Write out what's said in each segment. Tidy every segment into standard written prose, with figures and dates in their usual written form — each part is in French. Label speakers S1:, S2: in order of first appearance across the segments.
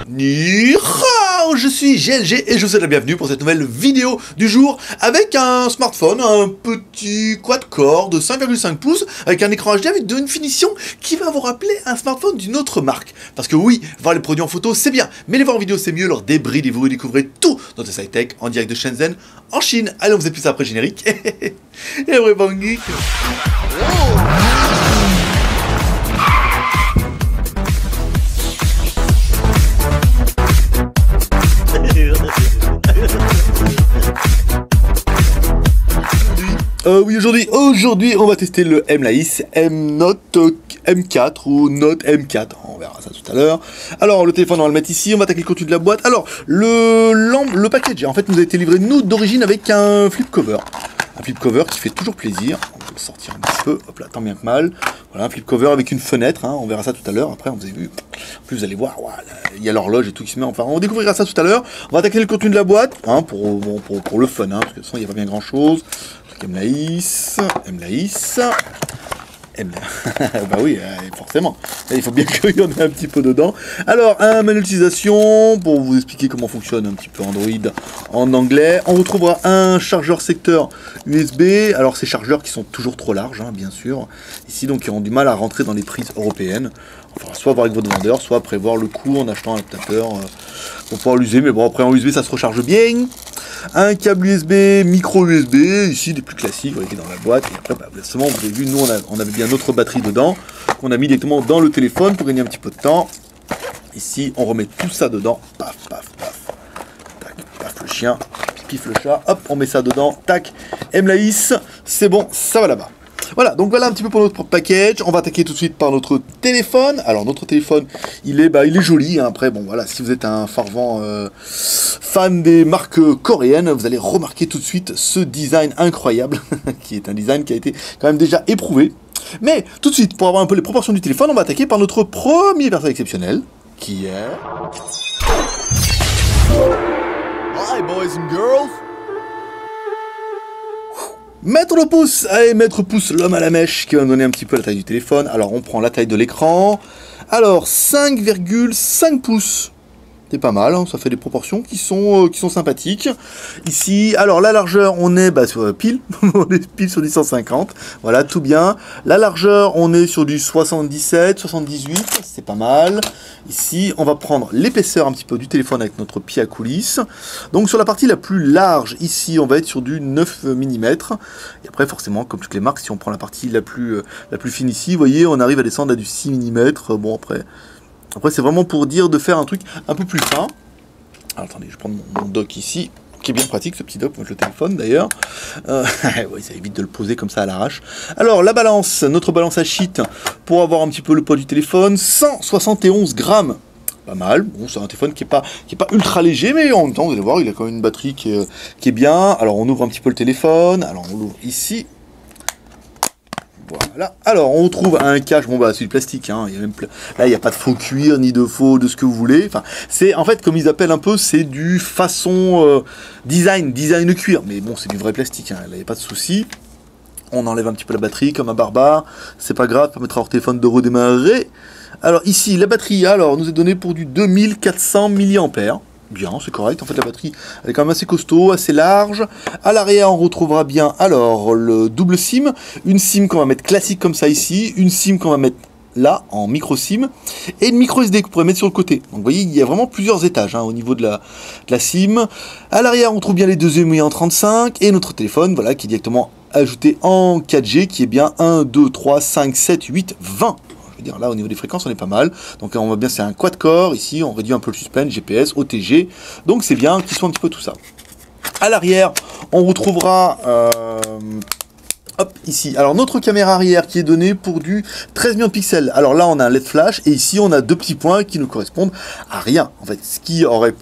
S1: Ni hao, je suis GLG et je vous souhaite la bienvenue pour cette nouvelle vidéo du jour avec un smartphone, un petit quad-core de 5,5 pouces avec un écran HD avec une finition qui va vous rappeler un smartphone d'une autre marque. Parce que oui, voir les produits en photo c'est bien, mais les voir en vidéo c'est mieux, alors débridez-vous et découvrez tout notre site tech en direct de Shenzhen en Chine. Allez, on faisait plus ça après générique. Et everyone geek. Oui, aujourd'hui, on va tester le M-Lais M-Note M4 ou Note M4. On verra ça tout à l'heure. Alors, le téléphone, on va le mettre ici. On va attaquer le contenu de la boîte. Alors, le package, en fait, nous a été livré, nous, d'origine avec un flip cover. Un flip cover qui fait toujours plaisir. On peut le sortir un petit peu. Hop là, tant bien que mal. Voilà, un flip cover avec une fenêtre. Hein. On verra ça tout à l'heure. Après, vous avez vu. En plus, vous allez voir, voilà, il y a l'horloge et tout qui se met. Enfin, on découvrira ça tout à l'heure. On va attaquer le contenu de la boîte. Hein, pour le fun. Hein, parce que de toute façon, il n'y a pas bien grand chose. M-Lais. Bah oui, forcément. Il faut bien qu'il y en ait un petit peu dedans. Alors, un manuel d'utilisation pour vous expliquer comment fonctionne un petit peu Android en anglais. On retrouvera un chargeur secteur USB. Alors, ces chargeurs qui sont toujours trop larges, hein, bien sûr. Ici, donc, ils ont du mal à rentrer dans les prises européennes. Enfin, soit voir avec votre vendeur, soit prévoir le coût en achetant un adaptateur pour pouvoir l'user. Mais bon, après, en USB, ça se recharge bien. Un câble USB, micro USB, ici des plus classiques, vous voyez, dans la boîte. Et après, bah, justement, vous avez vu, nous, on avait bien notre batterie dedans, qu'on a mis directement dans le téléphone pour gagner un petit peu de temps. Ici, on remet tout ça dedans. Paf, paf, paf. Tac, paf le chien, pif le chat. Hop, on met ça dedans. Tac, M-Lais, c'est bon, ça va là-bas. Voilà, donc voilà un petit peu pour notre package. On va attaquer tout de suite par notre téléphone. Alors notre téléphone, il est joli. Hein. Après, bon voilà, si vous êtes un fervent fan des marques coréennes, vous allez remarquer tout de suite ce design incroyable, qui est un design qui a été quand même déjà éprouvé. Mais tout de suite, pour avoir un peu les proportions du téléphone, on va attaquer par notre premier personnage exceptionnel, qui est... Hi boys and girls. Maître pouce, allez, maître pouce, l'homme à la mèche, qui va nous donner un petit peu la taille du téléphone. Alors, on prend la taille de l'écran. Alors, 5,5 pouces. C'est pas mal, hein, ça fait des proportions qui sont sympathiques. Ici, alors la largeur, on est sur pile, on est pile sur du 150, voilà, tout bien. La largeur, on est sur du 77, 78, c'est pas mal. Ici, on va prendre l'épaisseur un petit peu du téléphone avec notre pied à coulisse. Donc sur la partie la plus large, ici, on va être sur du 9 mm. Et après, forcément, comme toutes les marques, si on prend la partie la plus fine ici, vous voyez, on arrive à descendre à du 6 mm. Bon, après, c'est vraiment pour dire de faire un truc un peu plus fin. Alors, attendez, je vais prendre mon dock ici, qui est bien pratique, ce petit dock, avec le téléphone d'ailleurs. Oui, ça évite de le poser comme ça à l'arrache. Alors, la balance, notre balance à sheet, pour avoir un petit peu le poids du téléphone, 171 grammes. Pas mal. Bon, c'est un téléphone qui est pas ultra léger, mais en même temps, vous allez voir, il a quand même une batterie qui est bien. Alors, on ouvre un petit peu le téléphone. Alors, on l'ouvre ici. Voilà. Alors, on trouve un cache, bon bah c'est du plastique, hein. Là il n'y a pas de faux cuir, ni de faux, de ce que vous voulez. Enfin, c'est en fait, comme ils appellent un peu, c'est du façon design cuir. Mais bon, c'est du vrai plastique, hein. Là il n'y a pas de souci. On enlève un petit peu la batterie comme un barbare. C'est pas grave, ça permettra à votre téléphone de redémarrer. Alors ici, la batterie, alors, nous est donnée pour du 2400 mAh. Bien, c'est correct. En fait, la batterie, elle est quand même assez costaud, assez large. À l'arrière, on retrouvera bien, alors, le double SIM. Une SIM qu'on va mettre classique comme ça ici. Une SIM qu'on va mettre là, en micro SIM. Et une micro SD qu'on pourrait mettre sur le côté. Donc, vous voyez, il y a vraiment plusieurs étages hein, au niveau de la SIM. À l'arrière, on trouve bien les deux émouillés en 35. Et notre téléphone, voilà, qui est directement ajouté en 4G, qui est bien 1, 2, 3, 5, 7, 8, 20. Je veux dire, là, au niveau des fréquences, on est pas mal. Donc, on voit bien, c'est un quad-core. Ici, on réduit un peu le suspense, GPS, OTG. Donc, c'est bien qu'ils soient un petit peu tout ça. À l'arrière, on retrouvera... hop, ici. Alors, notre caméra arrière qui est donnée pour du 13 millions de pixels. Alors là, on a un LED flash. Et ici, on a deux petits points qui ne correspondent à rien. En fait, ce qui aurait pu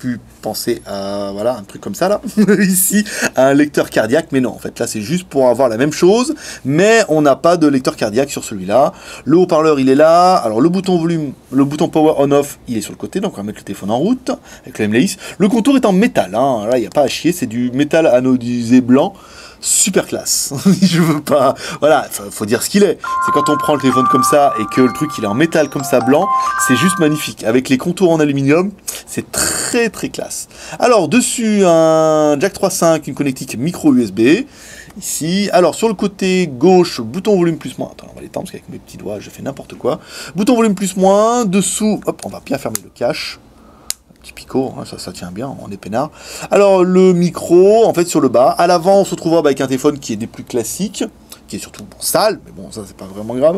S1: penser à voilà, un truc comme ça là, ici, un lecteur cardiaque, mais non, en fait, là c'est juste pour avoir la même chose, mais on n'a pas de lecteur cardiaque sur celui-là. Le haut-parleur, il est là, alors le bouton volume, le bouton power on-off, il est sur le côté, donc on va mettre le téléphone en route, avec le MLAIS. Le contour est en métal, hein. Là il n'y a pas à chier, c'est du métal anodisé blanc, super classe. Je veux pas, voilà, faut dire ce qu'il est. C'est quand on prend le téléphone comme ça et que le truc il est en métal comme ça blanc, c'est juste magnifique. Avec les contours en aluminium, c'est très très classe. Alors dessus un jack 3.5, une connectique micro USB. Ici, alors sur le côté gauche, bouton volume plus moins. Attends, on va l'étendre parce qu'avec mes petits doigts, je fais n'importe quoi. Bouton volume plus moins. Dessous, hop, on va bien fermer le cache. Petit picot, hein, ça tient bien, on est peinard. Alors le micro, en fait sur le bas. À l'avant, on se retrouvera avec un téléphone qui est des plus classiques, qui est surtout bon, sale, mais bon, ça c'est pas vraiment grave.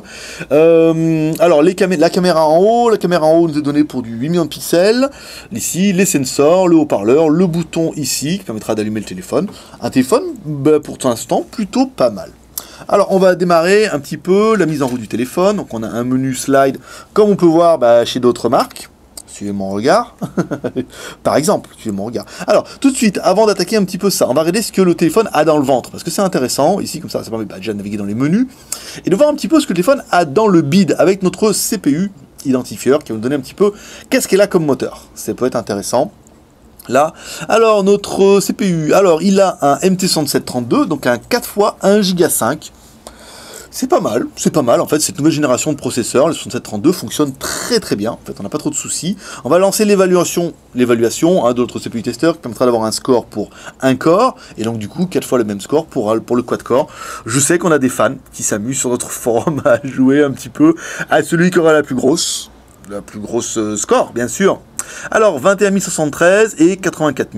S1: Alors la caméra en haut nous est donnée pour du 8 millions de pixels. Ici, les sensors, le haut-parleur, le bouton ici qui permettra d'allumer le téléphone. Un téléphone, bah, pour l'instant, plutôt pas mal. Alors on va démarrer un petit peu la mise en route du téléphone. Donc on a un menu slide, comme on peut voir chez d'autres marques. Suivez mon regard, par exemple, suivez mon regard. Alors, tout de suite, avant d'attaquer un petit peu ça, on va regarder ce que le téléphone a dans le ventre, parce que c'est intéressant, ici, comme ça permet déjà de naviguer dans les menus, et de voir un petit peu ce que le téléphone a dans le bide, avec notre CPU identifieur, qui va nous donner un petit peu qu'est-ce qu'elle a comme moteur. Ça peut être intéressant. Là, alors, notre CPU, alors, il a un MT6732, donc un 4x 1 Go 5. C'est pas mal, en fait, cette nouvelle génération de processeurs, le 6732, fonctionne très très bien, en fait, on n'a pas trop de soucis. On va lancer l'évaluation de notre CPU tester, qui permettra d'avoir un score pour un corps, et donc du coup, 4 fois le même score pour le quad-core. Je sais qu'on a des fans qui s'amusent sur notre forum à jouer un petit peu à celui qui aura la plus grosse score, bien sûr. Alors, 21 073 et 84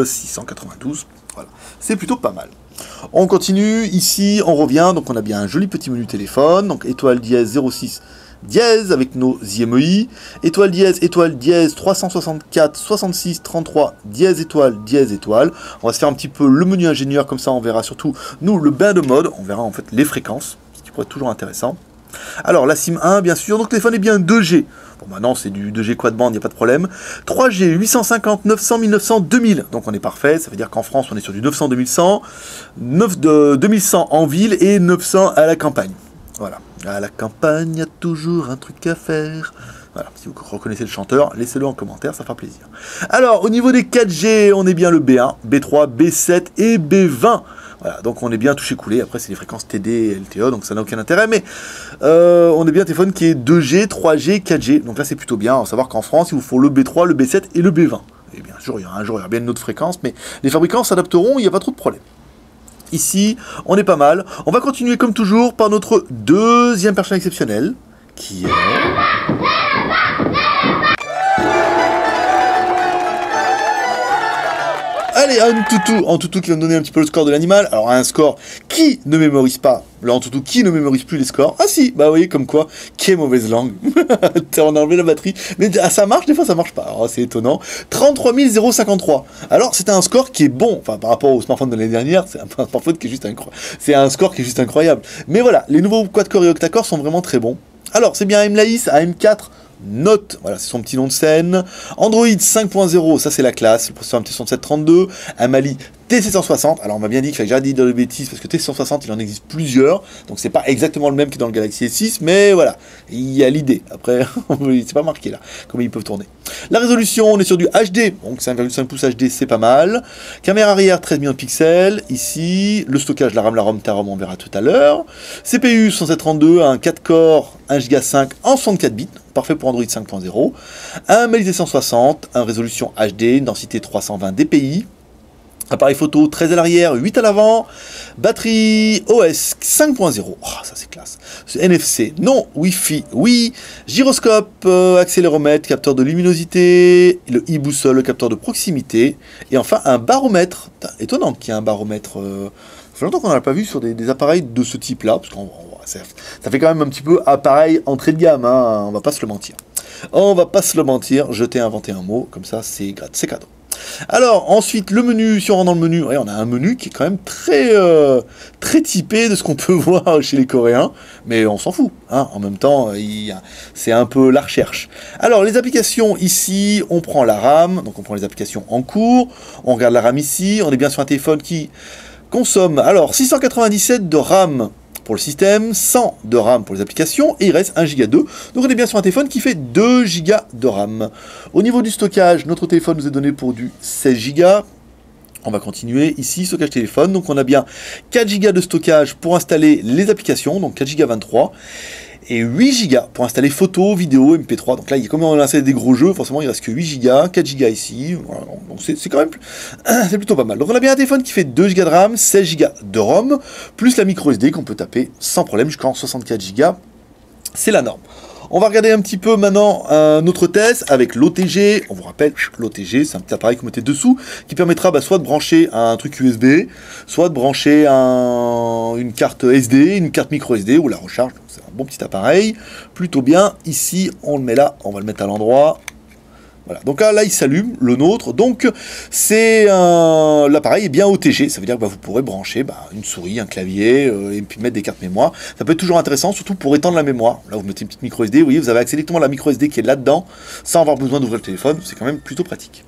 S1: 692, voilà, c'est plutôt pas mal. On continue, ici on revient, donc on a bien un joli petit menu téléphone, donc étoile dièse 06 dièse avec nos IMEI, étoile dièse 364 66 33 dièse étoile. On va se faire un petit peu le menu ingénieur, comme ça on verra surtout, nous, le bain de mode, on verra en fait les fréquences, ce qui pourrait être toujours intéressant. Alors la SIM 1 bien sûr, donc le téléphone est bien 2G. Bon maintenant c'est du 2G quad band, il n'y a pas de problème. 3G, 850, 900, 1900, 2000. Donc on est parfait, ça veut dire qu'en France on est sur du 900, 2100, 2100 en ville et 900 à la campagne. Voilà, à la campagne il y a toujours un truc à faire. Voilà, si vous reconnaissez le chanteur, laissez-le en commentaire, ça fera plaisir. Alors au niveau des 4G, on est bien le B1, B3, B7 et B20. Voilà, donc on est bien touché coulé, après c'est les fréquences TD et LTE, donc ça n'a aucun intérêt, mais on est bien un téléphone qui est 2G, 3G, 4G, donc là c'est plutôt bien, à savoir qu'en France il vous faut le B3, le B7 et le B20. Et bien sûr, un jour il y aura bien une autre fréquence, mais les fabricants s'adapteront, il n'y a pas trop de problème. Ici, on est pas mal. On va continuer comme toujours par notre deuxième personne exceptionnelle, qui est... Allez, un toutou qui va me donner un petit peu le score de l'animal. Alors un score qui ne mémorise pas, le toutou qui ne mémorise plus les scores. Ah si, bah vous voyez comme quoi, quelle mauvaise langue. On a enlevé la batterie. Mais ça marche, des fois ça marche pas. Alors c'est étonnant. 33 053. Alors c'est un score qui est bon, enfin par rapport au smartphone de l'année dernière, c'est un smartphone qui est juste incroyable. C'est un score qui est juste incroyable. Mais voilà, les nouveaux quad-core et octa-core sont vraiment très bons. Alors c'est bien un MLAIS, un M4. Note, voilà, c'est son petit nom de scène. Android 5.0, ça c'est la classe, le processeur MT6732, un Mali T760. Alors on m'a bien dit qu'il fallait que j'arrête de dire des bêtises parce que T760 il en existe plusieurs, donc c'est pas exactement le même que dans le Galaxy S6, mais voilà, il y a l'idée. Après, c'est pas marqué là, comment ils peuvent tourner. La résolution, on est sur du HD, donc 5,5 pouces HD, c'est pas mal. Caméra arrière 13 millions de pixels. Ici, le stockage, la RAM, TAROM, on verra tout à l'heure. CPU 6732, un 4 core, 1 Go 5 en 64 bits. Parfait pour Android 5.0, un Mali T160, un résolution HD, une densité 320 dpi, appareil photo 13 à l'arrière, 8 à l'avant, batterie OS 5.0, oh, ça c'est classe, NFC, non, Wi-Fi, oui, gyroscope, accéléromètre, capteur de luminosité, le e-boussole, le capteur de proximité, et enfin un baromètre, étonnant qu'il y ait un baromètre, ça fait longtemps qu'on n'en a pas vu sur des appareils de ce type-là, parce qu'on ça fait quand même un petit peu appareil entrée de gamme, hein, on va pas se le mentir. On va pas se le mentir, je t'ai inventé un mot, comme ça c'est cadeau. Alors, ensuite, le menu, si on rentre dans le menu, ouais, on a un menu qui est quand même très typé de ce qu'on peut voir chez les Coréens, mais on s'en fout, hein. En même temps, c'est un peu la recherche. Alors, les applications, ici, on prend la RAM, donc on prend les applications en cours, on regarde la RAM ici, on est bien sur un téléphone qui consomme, alors, 697 de RAM pour le système, 100 de RAM pour les applications, et il reste 1 Go 2. Donc on est bien sur un téléphone qui fait 2 Go de RAM. Au niveau du stockage, notre téléphone nous est donné pour du 16 Go. On va continuer ici, stockage téléphone. Donc on a bien 4 Go de stockage pour installer les applications, donc 4 Go 23. Et 8 Go pour installer photos, vidéos, MP3. Donc là, comme on a installé des gros jeux, forcément il reste que 8 Go, 4 Go ici. Voilà, donc c'est quand même c'est plutôt pas mal. Donc on a bien un téléphone qui fait 2 Go de RAM, 16 Go de ROM, plus la micro SD qu'on peut taper sans problème jusqu'en 64 Go. C'est la norme. On va regarder un petit peu maintenant notre test avec l'OTG. On vous rappelle, l'OTG, c'est un petit appareil que vous mettez dessous qui permettra soit de brancher un truc USB, soit de brancher une carte SD, une carte micro SD ou la recharge. C'est un bon petit appareil, plutôt bien. Ici, on le met là, on va le mettre à l'endroit. Voilà, donc là il s'allume, le nôtre, donc c'est l'appareil est bien OTG, ça veut dire que vous pourrez brancher une souris, un clavier, et puis mettre des cartes mémoire. Ça peut être toujours intéressant, surtout pour étendre la mémoire. Là vous mettez une petite micro SD, vous voyez, vous avez accès directement à la micro SD qui est là-dedans, sans avoir besoin d'ouvrir le téléphone, c'est quand même plutôt pratique.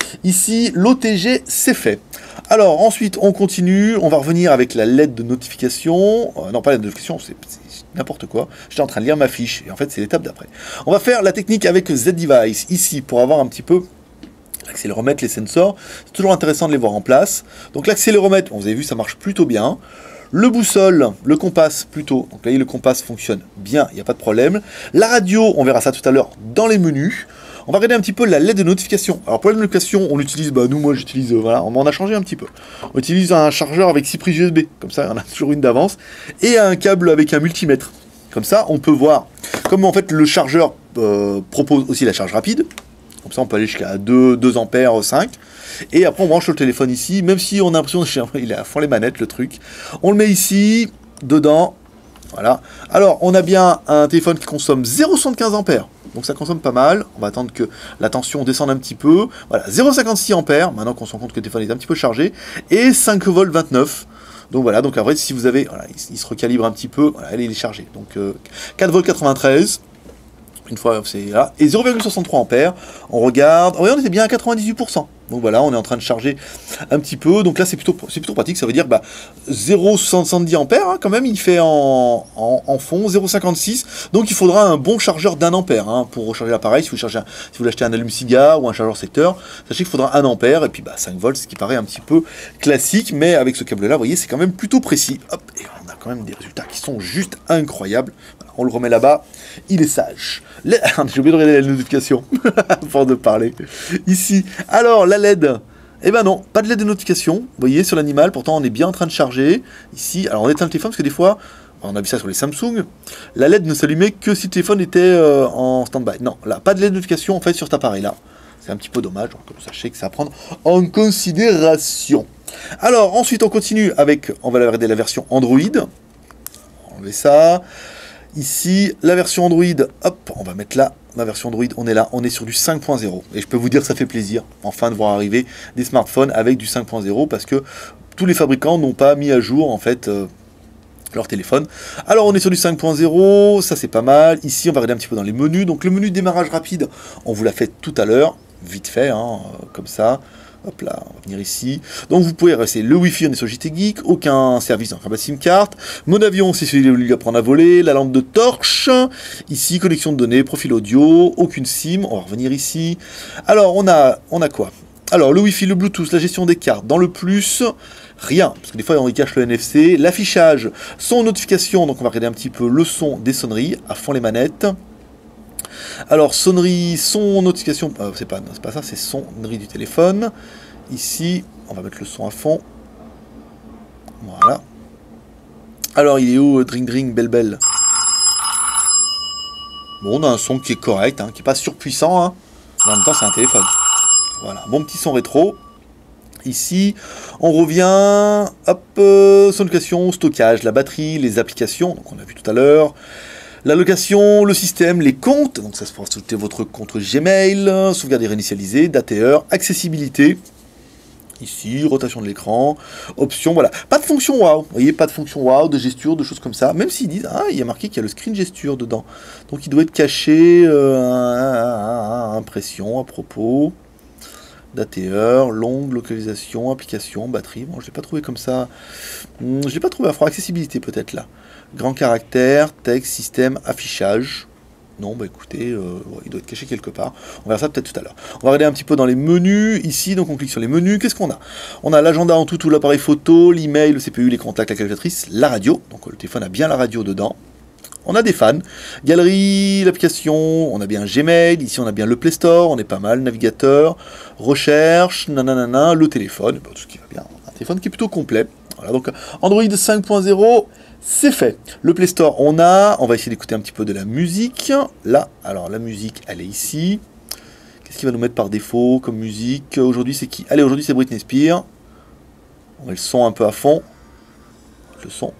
S1: Ici, l'OTG, c'est fait. Alors, ensuite, on continue. On va revenir avec la LED de notification. Non, pas la LED de notification, c'est n'importe quoi. J'étais en train de lire ma fiche, et en fait, c'est l'étape d'après. On va faire la technique avec Z-Device, ici, pour avoir un petit peu l'accéléromètre, les sensors. C'est toujours intéressant de les voir en place. Donc, l'accéléromètre, vous avez vu, ça marche plutôt bien. Le boussole, le compas plutôt. Donc là, le compas fonctionne bien, il n'y a pas de problème. La radio, on verra ça tout à l'heure dans les menus. On va regarder un petit peu la LED de notification. Alors pour la notification, on utilise, moi j'utilise, voilà, on en a changé un petit peu. On utilise un chargeur avec 6 prises USB, comme ça on a toujours une d'avance, et un câble avec un multimètre. Comme ça, on peut voir, comme en fait le chargeur propose aussi la charge rapide, comme ça on peut aller jusqu'à 2 ampères 5, et après on branche le téléphone ici, même si on a l'impression qu'il est à fond les manettes le truc. On le met ici, dedans, voilà. Alors on a bien un téléphone qui consomme 0,75 ampères. Donc ça consomme pas mal, on va attendre que la tension descende un petit peu. Voilà, 0,56 ampères, maintenant qu'on se rend compte que le téléphone est un petit peu chargé, et 5 volts 29. Donc voilà, donc après si vous avez, voilà, il se recalibre un petit peu, voilà, il est chargé. Donc 4 volts 93, une fois c'est là, et 0,63 ampères, on regarde, on était bien à 98%. Donc voilà, on est en train de charger un petit peu, donc là c'est plutôt pratique, ça veut dire 0,70 ampères, hein, quand même, il fait en fond, 0,56, donc il faudra un bon chargeur d'1 ampère hein, pour recharger l'appareil. Si vous l'achetez un allume-cigare ou un chargeur secteur, sachez qu'il faudra 1 ampère, et puis 5 volts, ce qui paraît un petit peu classique, mais avec ce câble-là, vous voyez, c'est quand même plutôt précis. Hop, et on a quand même des résultats qui sont juste incroyables. Voilà, on le remet là-bas, il est sage. J'ai oublié de regarder la notification, avant de parler. Ici, alors, la LED, eh ben non, pas de LED de notification, vous voyez, sur l'animal, pourtant on est bien en train de charger. Ici, alors on éteint le téléphone, parce que des fois, on a vu ça sur les Samsung, la LED ne s'allumait que si le téléphone était en stand-by. Non, là, pas de LED de notification, en fait, sur cet appareil-là. C'est un petit peu dommage, donc sachez que c'est à prendre en considération. Alors, ensuite, on continue avec, on va regarder la version Android. On va enlever ça. Ici, la version Android, hop, on va mettre là, la version Android, on est là, on est sur du 5.0. Et je peux vous dire que ça fait plaisir, enfin, de voir arriver des smartphones avec du 5.0, parce que tous les fabricants n'ont pas mis à jour, en fait, leur téléphone. Alors, on est sur du 5.0, ça c'est pas mal. Ici, on va regarder un petit peu dans les menus. Donc, le menu démarrage rapide, on vous l'a fait tout à l'heure, vite fait, hein, comme ça. Hop là, on va venir ici. Donc vous pouvez rester le Wi-Fi, on est sur JT Geek, aucun service dans la SIM card. Mon avion, c'est celui qui lui apprendre à voler, la lampe de torche. Ici, connexion de données, profil audio, aucune SIM. On va revenir ici. Alors, on a quoi? Alors, le Wi-Fi, le Bluetooth, la gestion des cartes. Dans le plus, rien, parce que des fois, on y cache le NFC. L'affichage, son notification. Donc, on va regarder un petit peu le son des sonneries, à fond les manettes. Alors, sonnerie, son notification, c'est pas ça, c'est sonnerie du téléphone. Ici, on va mettre le son à fond. Voilà. Alors, il est où, Dring Dring, Belle Belle? Bon, on a un son qui est correct, hein, qui n'est pas surpuissant, hein, mais en même temps, c'est un téléphone. Voilà, bon petit son rétro. Ici, on revient, hop, son location, stockage, la batterie, les applications, donc on a vu tout à l'heure. La location, le système, les comptes, donc ça se pourra ajouter votre compte Gmail, sauvegarder réinitialiser, date et heure, accessibilité, ici, rotation de l'écran, options, voilà. Pas de fonction wow, vous voyez, pas de fonction wow, de gesture, de choses comme ça, même s'ils disent, ah, il y a marqué qu'il y a le screen gesture dedans. Donc il doit être caché, impression à propos, date et heure, longue, localisation, application, batterie, bon, je l'ai pas trouvé comme ça, je l'ai pas trouvé à froid, accessibilité peut-être là. Grand caractère, texte, système, affichage. Non, bah écoutez, il doit être caché quelque part. On verra ça peut-être tout à l'heure. On va regarder un petit peu dans les menus. Ici, donc on clique sur les menus. Qu'est-ce qu'on a? On a l'agenda en tout l'appareil photo, l'email, le CPU, les contacts, la calculatrice, la radio. Donc le téléphone a bien la radio dedans. On a des fans. Galerie, l'application, on a bien Gmail. Ici, on a bien le Play Store, on est pas mal. Navigateur, recherche, nanana, le téléphone. Bon, tout ce qui va bien. Un téléphone qui est plutôt complet. Voilà, donc Android 5.0. C'est fait. Le Play Store, on va essayer d'écouter un petit peu de la musique. Là, alors la musique, elle est ici. Qu'est-ce qu'il va nous mettre par défaut comme musique? Aujourd'hui, c'est qui? Allez, aujourd'hui, c'est Britney Spears. On met le son un peu à fond. Le son.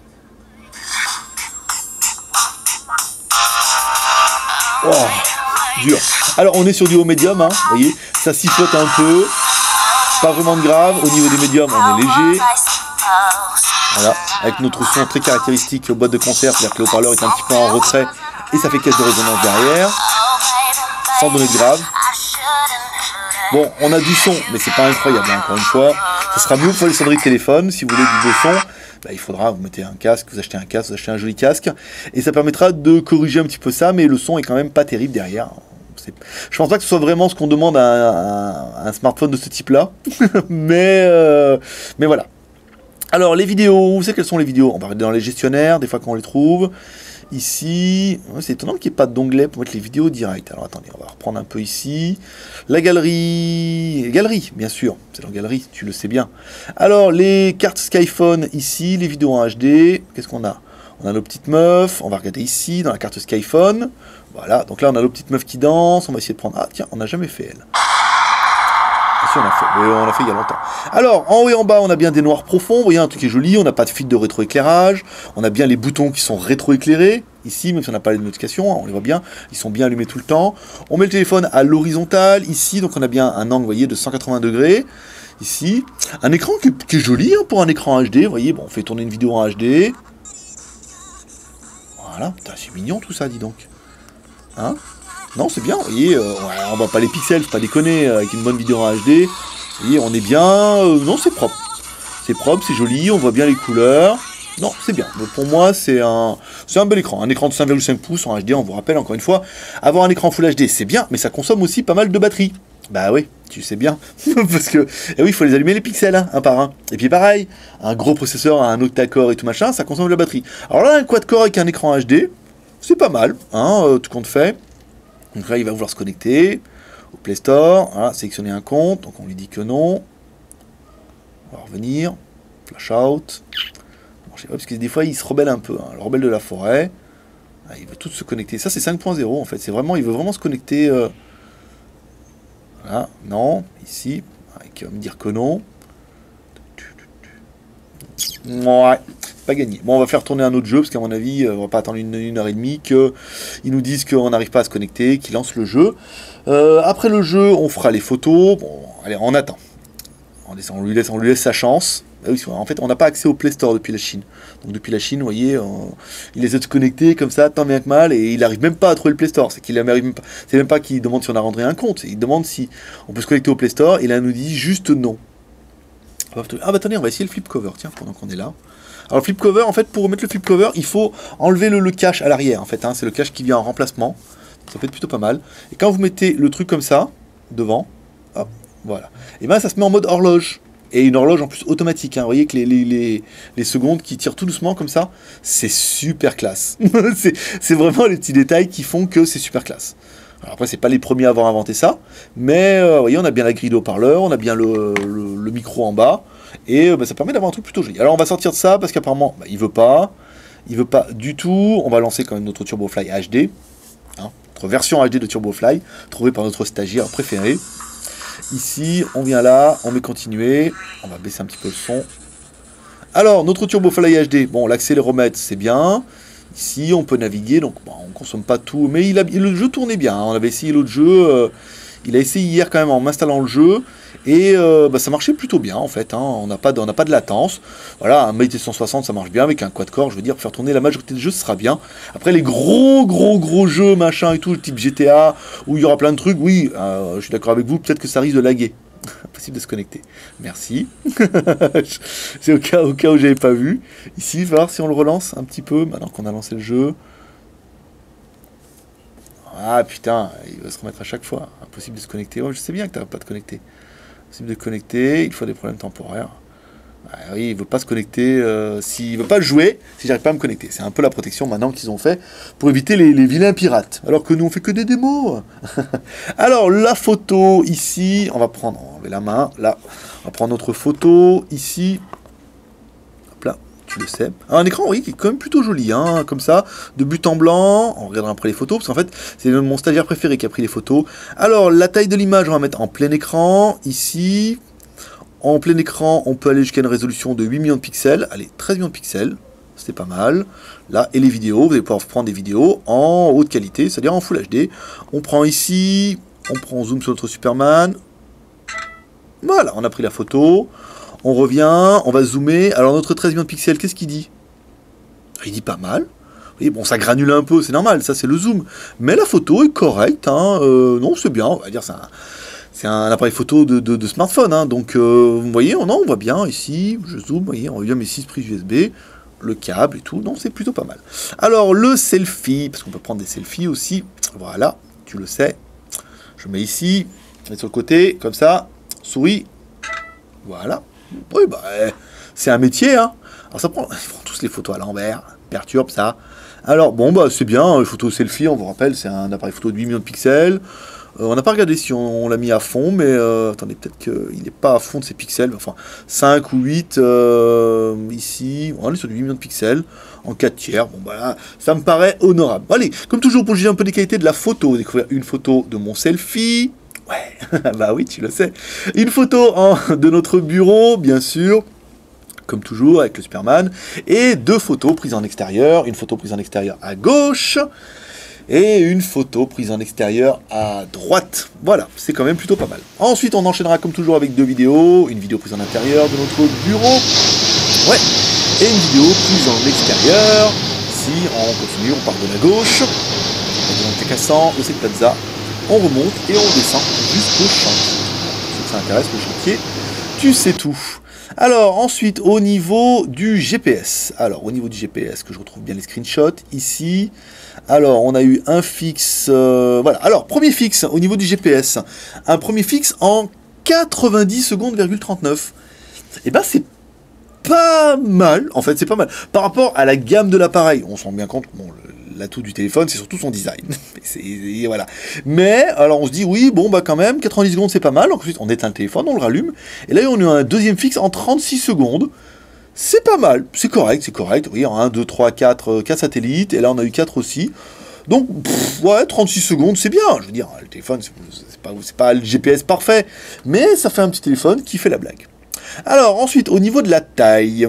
S1: Oh, dur. Alors, on est sur du haut médium, hein, vous voyez. Ça sifflote un peu. Pas vraiment de grave. Au niveau des médiums, on est léger. Voilà, avec notre son très caractéristique aux boîtes de concert, c'est-à-dire que le haut-parleur est un petit peu en retrait et ça fait caisse de résonance derrière, sans donner de grave. Bon, on a du son, mais c'est pas incroyable, hein, encore une fois. Ça sera mieux pour les sonneries de téléphone, si vous voulez du beau son, bah, il faudra, vous mettez un casque, vous achetez un joli casque, et ça permettra de corriger un petit peu ça, mais le son est quand même pas terrible derrière. Je pense pas que ce soit vraiment ce qu'on demande à un smartphone de ce type-là, mais voilà. Alors, les vidéos, vous savez quelles sont les vidéos? On va regarder dans les gestionnaires, des fois qu'on les trouve. Ici, c'est étonnant qu'il n'y ait pas d'onglet pour mettre les vidéos directes. Alors, attendez, on va reprendre un peu ici. La galerie, bien sûr, c'est dans galerie, tu le sais bien. Alors, les cartes Skyphone ici, les vidéos en HD. Qu'est-ce qu'on a? On a nos petites meufs, on va regarder ici, dans la carte Skyphone. Voilà, donc là, on a nos petites meufs qui dansent. On va essayer de prendre... Ah, tiens, on n'a jamais fait elle. On l'a fait il y a longtemps. Alors, en haut et en bas, on a bien des noirs profonds. Vous voyez, un truc qui est joli. On n'a pas de fil de rétroéclairage. On a bien les boutons qui sont rétroéclairés. Ici, même si on n'a pas les notifications, on les voit bien. Ils sont bien allumés tout le temps. On met le téléphone à l'horizontale. Ici, donc on a bien un angle, vous voyez, de 180 degrés. Ici, un écran qui est joli hein, pour un écran HD. Vous voyez, bon, on fait tourner une vidéo en HD. Voilà. C'est mignon tout ça, dis donc. Hein? Non, c'est bien, vous voyez, on va pas les pixels, faut pas déconner, avec une bonne vidéo en HD, vous voyez, on est bien, non, c'est propre, c'est joli, on voit bien les couleurs, non, c'est bien, donc pour moi, c'est un bel écran, un écran de 5,5 pouces en HD, on vous rappelle, encore une fois, avoir un écran Full HD, c'est bien, mais ça consomme aussi pas mal de batterie, bah oui, tu sais bien, parce que, oui, il faut les allumer les pixels, hein, un par un, et puis pareil, un gros processeur, un octa-core et tout machin, ça consomme de la batterie, alors là, un quad-core avec un écran HD, c'est pas mal, hein, tout compte fait. Donc là, il va vouloir se connecter au Play Store, voilà, sélectionner un compte, donc on lui dit que non. On va revenir, flash out. Bon, je sais pas, parce que des fois, il se rebelle un peu, hein, le rebelle de la forêt. Ah, il veut tout se connecter. Ça, c'est 5.0 en fait, c'est vraiment, il veut vraiment se connecter. Voilà, non, ici, il va me dire que non. Ouais, pas gagné. Bon, on va faire tourner un autre jeu, parce qu'à mon avis, on va pas attendre une heure et demie qu'ils nous disent qu'on n'arrive pas à se connecter, qu'ils lancent le jeu. Après le jeu, on fera les photos. Bon, allez, on attend. On lui laisse sa chance. Ah oui, en fait, on n'a pas accès au Play Store depuis la Chine. Donc depuis la Chine, vous voyez, il essaie de se connecter comme ça, tant bien que mal, et il n'arrive même pas à trouver le Play Store. C'est même pas qu'il demande si on a rentré un compte, il demande si on peut se connecter au Play Store, et là, il nous dit juste non. Ah bah attendez, on va essayer le flip cover, tiens, pendant qu'on est là. Alors le flip cover, en fait, pour remettre le flip cover, il faut enlever le cache à l'arrière, en fait, hein, c'est le cache qui vient en remplacement. Ça peut être plutôt pas mal. Et quand vous mettez le truc comme ça, devant, hop, voilà. Et bien ça se met en mode horloge. Et une horloge en plus automatique, hein. Vous voyez que les secondes qui tirent tout doucement comme ça, c'est super classe. c'est vraiment les petits détails qui font que c'est super classe. Alors après, c'est pas les premiers à avoir inventé ça, mais vous voyez, on a bien la grille de haut-parleur, on a bien le micro en bas, et ça permet d'avoir un truc plutôt joli. Alors on va sortir de ça, parce qu'apparemment, il veut pas du tout. On va lancer quand même notre TurboFly HD, hein, notre version HD de TurboFly, trouvée par notre stagiaire préféré. Ici, on vient là, on met continuer, on va baisser un petit peu le son. Alors, notre TurboFly HD, bon, l'accéléromètre, c'est bien. Ici, on peut naviguer, donc bon, on consomme pas tout, mais le jeu tournait bien, hein. On avait essayé l'autre jeu, il a essayé hier quand même en m'installant le jeu, et ça marchait plutôt bien en fait, hein. On n'a pas de latence. Voilà, un Mate 160 ça marche bien avec un quad-core, je veux dire, pour faire tourner la majorité des jeux, ce sera bien. Après les gros jeux, machin et tout, type GTA, où il y aura plein de trucs, oui, je suis d'accord avec vous, peut-être que ça risque de laguer. Impossible de se connecter. Merci. C'est au cas où j'avais pas vu. Ici, il va voir si on le relance un petit peu, maintenant qu'on a lancé le jeu. Ah putain, il va se remettre à chaque fois. Impossible de se connecter. Oh, je sais bien que tu n'arrives pas de connecter. Impossible de connecter, il faut des problèmes temporaires. Ah, oui, il veut pas se connecter. S'il veut pas jouer, si j'arrive pas à me connecter. C'est un peu la protection maintenant qu'ils ont fait pour éviter les vilains pirates. Alors que nous on fait que des démos. Alors la photo ici, on va enlever la main. Là, on va prendre notre photo ici. Hop là, tu le sais. Un écran, oui, qui est quand même plutôt joli, hein, comme ça, de but en blanc. On regardera après les photos, parce qu'en fait, c'est mon stagiaire préféré qui a pris les photos. Alors la taille de l'image, on va mettre en plein écran ici. En plein écran, on peut aller jusqu'à une résolution de 8 millions de pixels. Allez, 13 millions de pixels, c'est pas mal. Là, et les vidéos, vous allez pouvoir prendre des vidéos en haute qualité, c'est-à-dire en Full HD. On prend ici, on zoom sur notre Superman. Voilà, on a pris la photo. On revient, on va zoomer. Alors notre 13 millions de pixels, qu'est-ce qu'il dit? Il dit pas mal. Oui, bon, ça granule un peu, c'est normal, ça c'est le zoom. Mais la photo est correcte, hein. Non, c'est bien, on va dire ça. C'est un appareil photo de smartphone, hein. Donc vous voyez, on voit bien ici, je zoome, vous voyez, on voit bien mes 6 prises USB, le câble et tout, non, c'est plutôt pas mal. Alors le selfie, parce qu'on peut prendre des selfies aussi, voilà, tu le sais, je mets ici, je mets sur le côté, comme ça, souris, voilà, oui, bah, c'est un métier, hein. Alors ça prend, ils font tous les photos à l'envers, perturbe ça. Alors bon, bah c'est bien, les photos selfie, on vous rappelle, c'est un appareil photo de 8 millions de pixels. On n'a pas regardé si on l'a mis à fond, mais attendez, peut-être qu'il n'est pas à fond de ses pixels, enfin 5 ou 8 ici, on est sur du 8 millions de pixels, en 4 tiers, bon voilà, ça me paraît honorable. Allez, comme toujours pour juger un peu des qualités de la photo, découvrir une photo de mon selfie, ouais, bah oui, tu le sais, une photo de notre bureau, bien sûr, comme toujours avec le Superman, et 2 photos prises en extérieur, une photo prise en extérieur à gauche, et une photo prise en extérieur à droite. Voilà, c'est quand même plutôt pas mal. Ensuite, on enchaînera comme toujours avec 2 vidéos. Une vidéo prise en intérieur de notre bureau. Ouais. Et une vidéo prise en extérieur. Si on continue, on part de la gauche. On est cassant, de cette plaza. On remonte et on descend jusqu'au chantier. Si ça intéresse, le chantier, tu sais tout. Alors ensuite au niveau du GPS, que je retrouve bien les screenshots ici. Alors on a eu un fixe, voilà. Alors premier fixe au niveau du GPS, un premier fixe en 90 secondes,39. Et ben c'est pas mal, en fait c'est pas mal. Par rapport à la gamme de l'appareil, on se rend bien compte, bon, l'atout du téléphone c'est surtout son design. Voilà. Mais alors on se dit oui, bon bah quand même, 90 secondes c'est pas mal. Ensuite on éteint le téléphone, on le rallume. Et là on a un deuxième fixe en 36 secondes. C'est pas mal, c'est correct, c'est correct. Oui, 1, 2, 3, 4 satellites. Et là on a eu 4 aussi. Donc, ouais, 36 secondes, c'est bien. Je veux dire, le téléphone, c'est pas le GPS parfait. Mais ça fait un petit téléphone qui fait la blague. Alors, ensuite, au niveau de la taille.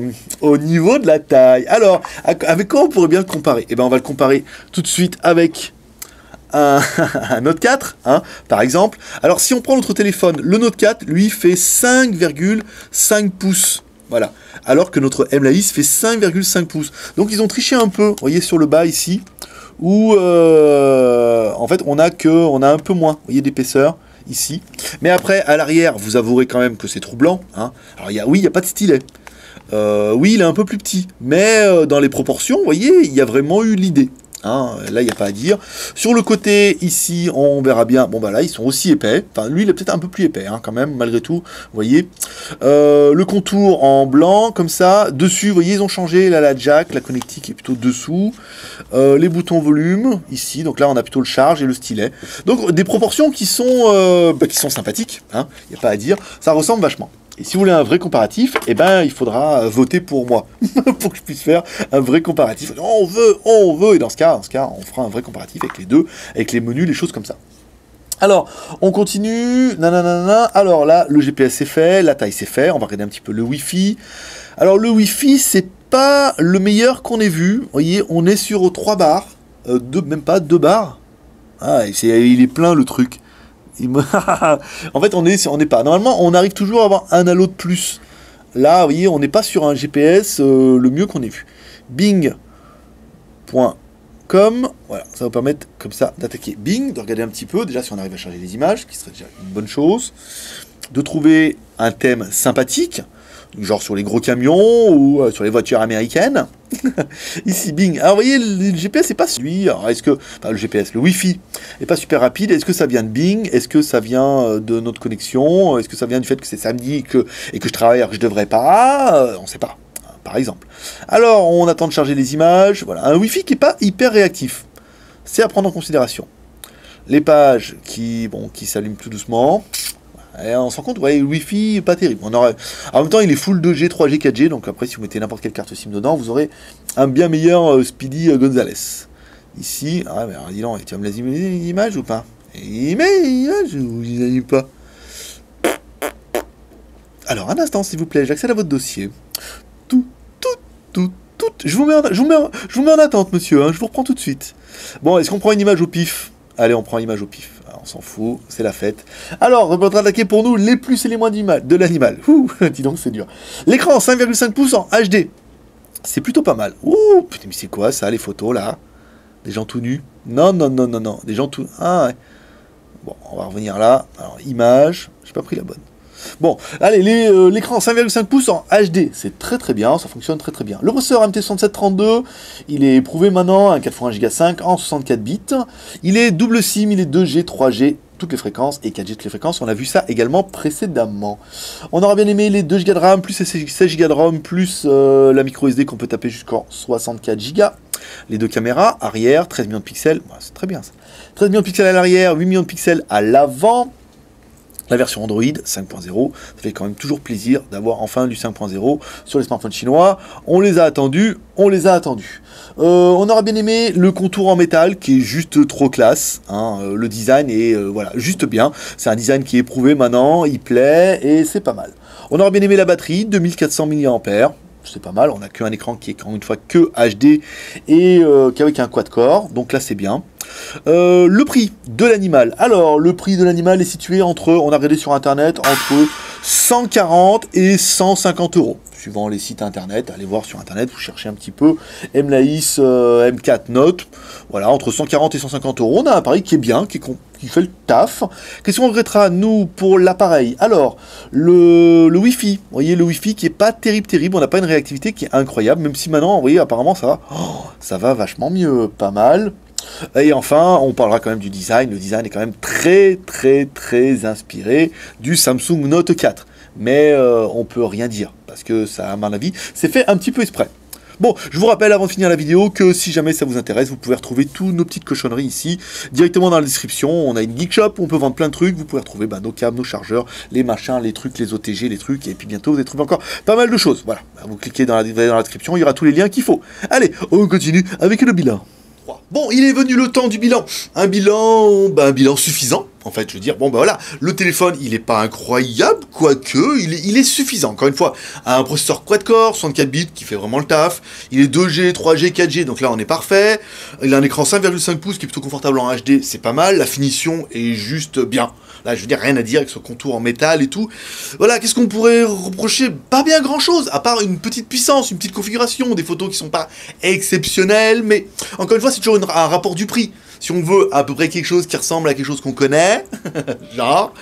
S1: Alors, avec quoi on pourrait bien le comparer? Eh bien, on va le comparer tout de suite avec un Note 4, hein, par exemple. Alors, si on prend notre téléphone, le Note 4, lui, fait 5,5 pouces. Voilà. Alors que notre M-Laïs fait 5,5 pouces. Donc, ils ont triché un peu, vous voyez, sur le bas, ici, où, en fait, on a un peu moins, vous voyez, d'épaisseur. Ici, mais après à l'arrière, vous avouerez quand même que c'est troublant, hein. Alors il y a pas de stylet. Oui, il est un peu plus petit, mais dans les proportions, vous voyez, il y a vraiment eu l'idée. Hein, là, il n'y a pas à dire. Sur le côté, ici, on verra bien. Bon, bah là, ils sont aussi épais. Enfin, lui, il est peut-être un peu plus épais, hein, quand même, malgré tout. Vous voyez. Le contour en blanc, comme ça. Dessus, vous voyez, ils ont changé. Là, la jack, la connectique est plutôt dessous. Les boutons volume, ici. Donc là, on a plutôt le charge et le stylet. Donc, des proportions qui sont sympathiques. Hein, il n'y a pas à dire. Ça ressemble vachement. Et si vous voulez un vrai comparatif, eh ben, il faudra voter pour moi, pour que je puisse faire un vrai comparatif. On veut, et dans ce cas, on fera un vrai comparatif avec les deux, avec les menus, les choses comme ça. Alors, on continue, nanana. Alors là, le GPS c'est fait, la taille c'est fait, on va regarder un petit peu le Wi-Fi. Alors le Wi-Fi, c'est pas le meilleur qu'on ait vu. Vous voyez, on est sur 3 barres. Même pas 2 barres. Ah, il est plein le truc. En fait, on n'est pas. Normalement, on arrive toujours à avoir un halo de plus. Là, vous voyez, on n'est pas sur un GPS le mieux qu'on ait vu. Bing.com. Voilà, ça va vous permettre comme ça d'attaquer Bing, de regarder un petit peu, déjà si on arrive à charger les images, qui serait déjà une bonne chose. De trouver un thème sympathique, genre sur les gros camions ou sur les voitures américaines. Ici, Bing. Alors, vous voyez, le GPS n'est pas celui. Alors, est-ce que. Enfin, le GPS, le Wi-Fi n'est pas super rapide. Est-ce que ça vient de Bing? Est-ce que ça vient de notre connexion? Est-ce que ça vient du fait que c'est samedi et que je travaille alors que je devrais pas? On ne sait pas, par exemple. Alors, on attend de charger les images. Voilà, un Wi-Fi qui n'est pas hyper réactif. C'est à prendre en considération. Les pages qui s'allument tout doucement. Et on se rend compte, ouais, le Wi-Fi, pas terrible. En même temps, il est full 2G, 3G, 4G, donc après, si vous mettez n'importe quelle carte SIM dedans, vous aurez un bien meilleur Speedy Gonzales. Ici, ah, mais alors, dis donc, tu vas me les images ou pas? Il met les images ou je les pas? Alors, un instant, s'il vous plaît, j'accède à votre dossier. Tout. Je vous mets en attente, monsieur, hein, je vous reprends tout de suite. Bon, est-ce qu'on prend une image au pif? Allez, on prend une image au pif. On s'en fout, c'est la fête. Alors, on va attaquer pour nous les plus et les moins de l'animal. Ouh, dis donc, c'est dur. L'écran 5,5 pouces en HD. C'est plutôt pas mal. Ouh, putain, mais c'est quoi ça, les photos là? Des gens tout nus? Non. Des gens tout. Ah ouais. Bon, on va revenir là. Alors, image. J'ai pas pris la bonne. Bon, allez, l'écran 5,5 pouces en HD, c'est très bien, ça fonctionne très bien. Le processeur MT6732, il est éprouvé maintenant, un 4x1 Go 5 en 64 bits. Il est double SIM, il est 2G, 3G, toutes les fréquences, et 4G toutes les fréquences, on a vu ça également précédemment. On aura bien aimé les 2 Go de RAM, plus 16 Go de ROM, plus la micro SD qu'on peut taper jusqu'en 64 Go. Les deux caméras, arrière, 13 millions de pixels, bah, c'est très bien ça. 13 millions de pixels à l'arrière, 8 millions de pixels à l'avant. La version Android 5.0, ça fait quand même toujours plaisir d'avoir enfin du 5.0 sur les smartphones chinois. On les a attendus. On aura bien aimé le contour en métal qui est juste trop classe. Hein. Le design est voilà, juste bien. C'est un design qui est éprouvé maintenant, il plaît et c'est pas mal. On aura bien aimé la batterie, 2400 mAh. C'est pas mal, on n'a qu'un écran qui est encore une fois que HD et qu'avec un quad-core, donc là c'est bien. Le prix de l'animal. Alors, le prix de l'animal est situé entre, on a regardé sur internet, entre 140 et 150 euros. Suivant les sites internet, allez voir sur internet, vous cherchez un petit peu MLAIS M4 Note, voilà, entre 140 et 150 euros. On a un appareil qui est bien, qui fait le taf. Qu'est-ce qu'on regrettera, nous, pour l'appareil? Alors, le Wi-Fi, vous voyez, le Wi-Fi qui est pas terrible, on n'a pas une réactivité qui est incroyable, même si maintenant, vous voyez, apparemment, ça va, ça va vachement mieux, pas mal. Et enfin, on parlera quand même du design. Le design est quand même très inspiré du Samsung Note 4. Mais on peut rien dire, parce que ça, à mon avis, c'est fait un petit peu exprès. Bon, je vous rappelle avant de finir la vidéo que si jamais ça vous intéresse, vous pouvez retrouver toutes nos petites cochonneries ici, directement dans la description. On a une geek shop où on peut vendre plein de trucs. Vous pouvez retrouver nos câbles, nos chargeurs, les machins, les trucs, les OTG, les trucs. Et puis bientôt, vous allez trouver encore pas mal de choses. Voilà, vous cliquez dans la description, il y aura tous les liens qu'il faut. Allez, on continue avec le bilan. Bon, il est venu le temps du bilan. Un bilan suffisant. En fait, je veux dire, bon, ben voilà, le téléphone, il est pas incroyable, quoique, il est suffisant. Encore une fois, un processeur quad-core, 64 bits, qui fait vraiment le taf. Il est 2G, 3G, 4G, donc là, on est parfait. Il a un écran 5,5 pouces qui est plutôt confortable en HD, c'est pas mal. La finition est juste bien. Là, je veux dire, rien à dire avec ce contour en métal et tout. Voilà, qu'est-ce qu'on pourrait reprocher? Pas bien grand-chose, à part une petite puissance, une petite configuration, des photos qui sont pas exceptionnelles, mais encore une fois, c'est toujours un rapport du prix. Si on veut à peu près quelque chose qui ressemble à quelque chose qu'on connaît, genre,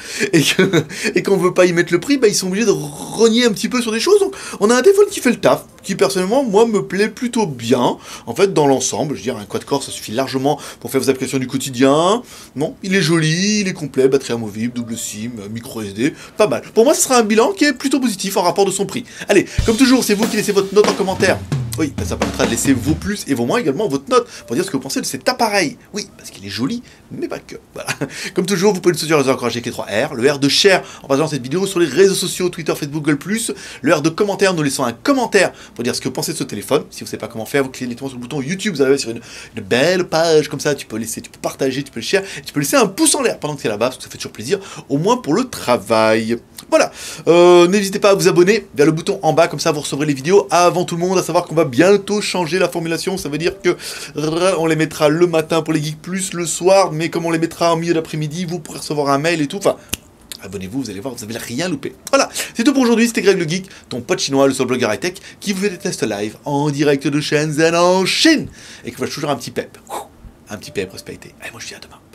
S1: et qu'on veut pas y mettre le prix, bah, ils sont obligés de rogner un petit peu sur des choses. Donc, on a un téléphone qui fait le taf, qui personnellement, moi, me plaît plutôt bien. En fait, dans l'ensemble, je veux dire, un quad-core, ça suffit largement pour faire vos applications du quotidien. Non, il est joli, il est complet, batterie amovible, double SIM, micro SD, pas mal. Pour moi, ce sera un bilan qui est plutôt positif en rapport de son prix. Allez, comme toujours, c'est vous qui laissez votre note en commentaire. Oui, ça permettra de laisser vos plus et vos moins, également votre note, pour dire ce que vous pensez de cet appareil. Oui, parce qu'il est joli, mais pas que. Voilà. Comme toujours, vous pouvez nous soutenir les encourager avec les 3 R. Le R de share en partageant cette vidéo sur les réseaux sociaux, Twitter, Facebook, Google+. Le R de commentaire, nous laissant un commentaire pour dire ce que vous pensez de ce téléphone. Si vous ne savez pas comment faire, vous cliquez directement sur le bouton YouTube, vous arrivez sur une belle page comme ça, tu peux partager, tu peux le share, et tu peux laisser un pouce en l'air pendant que tu es là-bas, parce que ça fait toujours plaisir, au moins pour le travail. Voilà, n'hésitez pas à vous abonner vers le bouton en bas, comme ça vous recevrez les vidéos avant tout le monde, à savoir qu'on va bientôt changer la formulation, ça veut dire que on les mettra le matin pour les Geeks Plus, le soir, mais comme on les mettra en milieu d'après-midi, vous pourrez recevoir un mail et tout, enfin... Abonnez-vous, vous allez voir, vous n'avez rien loupé. Voilà, c'est tout pour aujourd'hui, c'était Greg le Geek, ton pote chinois, le seul blogueur high-tech, qui vous fait des tests live en direct de Shenzhen en Chine, et qui va toujours un petit pep respecté. Allez, moi je dis à demain.